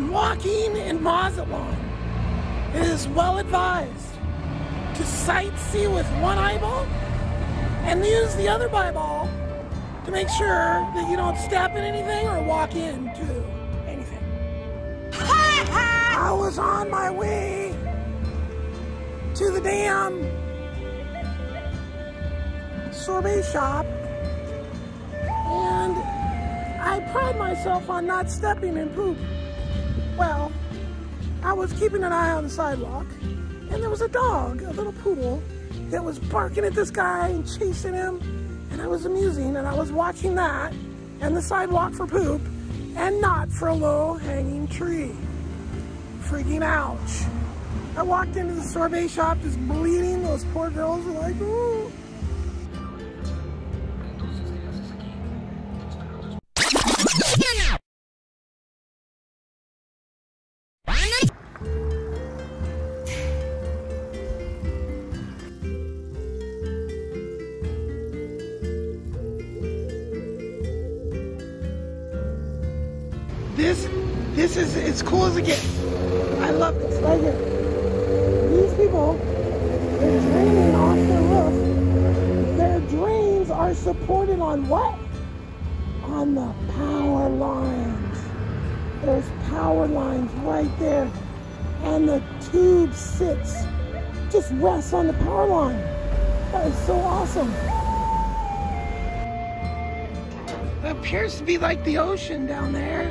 When walking in Mazatlan, it is well advised to sightsee with one eyeball and use the other eyeball to make sure that you don't step in anything or walk into anything. I was on my way to the damn sorbet shop, and I pride myself on not stepping in poop. Well, I was keeping an eye on the sidewalk, and there was a dog, a little poodle, that was barking at this guy and chasing him, and I was amusing, and I was watching that and the sidewalk for poop and not for a low-hanging tree. Freaking ouch. I walked into the sorbet shop just bleeding. Those poor girls were like, ooh. This is as cool as it gets. I love this right here. These people, they're draining off their roof. Their drains are supported on what? On the power lines. There's power lines right there. And the tube sits, just rests on the power line. That is so awesome. It appears to be like the ocean down there.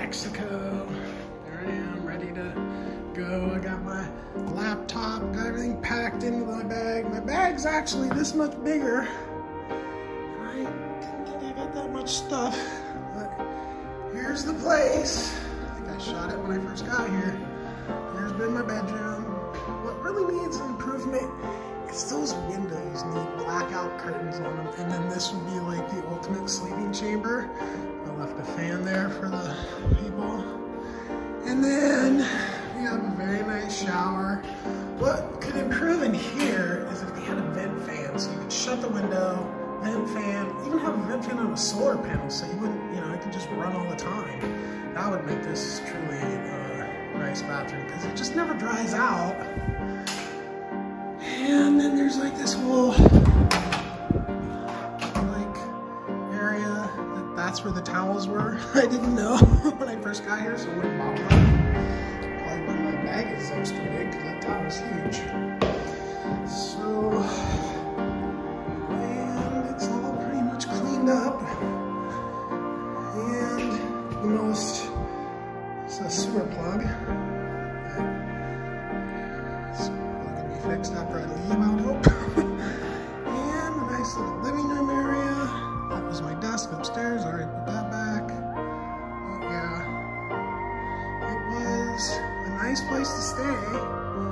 Mexico. There I am, ready to go. I got my laptop, got everything packed into my bag. My bag's actually this much bigger. I didn't think I got that much stuff, but here's the place. I think I shot it when I first got here. Here's been my bedroom. What really needs improvement is those windows need blackout curtains on them, and then this would be like the ultimate sleeping chamber. I left a fan there for the people. And then we have a very nice shower. What could improve in here is if they had a vent fan, so you could shut the window, vent fan, even have a vent fan on a solar panel, so you wouldn't, you know, it could just run all the time. That would make this truly a nice bathroom, because it just never dries out. And then there's like this whole like area, that's where the towels were. I didn't know when I first got here, so I wouldn't bother. Probably why my bag is extra big, because that towel is huge. So, and it's all pretty much cleaned up. And the most, it's a sewer plug. Fixed after I leave, I would hope. And a nice little living room area. That was my desk upstairs. I already put that back. But yeah, it was a nice place to stay.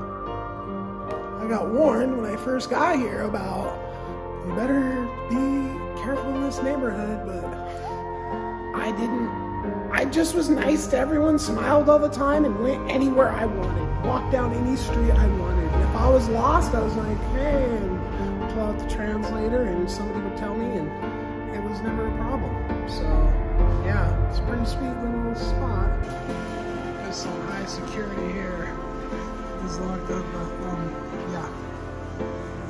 I got warned when I first got here about, you better be careful in this neighborhood, but I didn't. I just was nice to everyone, smiled all the time, and went anywhere I wanted. Walked down any street I wanted. And if I was lost, I was like, hey, and pull out the translator, and somebody would tell me, and it was never a problem. So, yeah, it's a pretty sweet little spot. There's some high security here. It's locked up, but, yeah.